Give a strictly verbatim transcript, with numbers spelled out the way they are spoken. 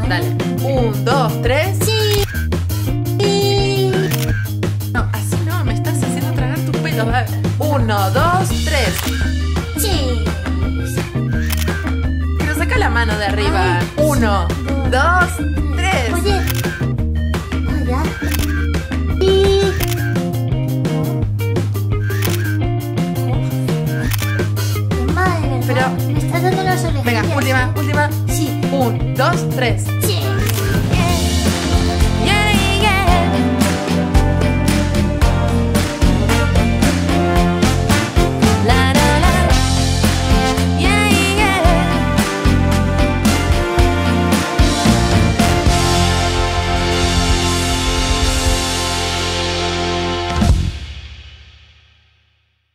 Dale. Un, dos, tres. Sí. Sí. No, así no, me estás haciendo tragar tus pelos. Dale. Uno, dos, tres. Sí. Pero saca la mano de arriba. Ay. Uno, dos, tres. Oye. Hola. Y... Madre, Pero- me estás dando las orejas. Venga, última, última. Sí. Un, dos, tres. Sí.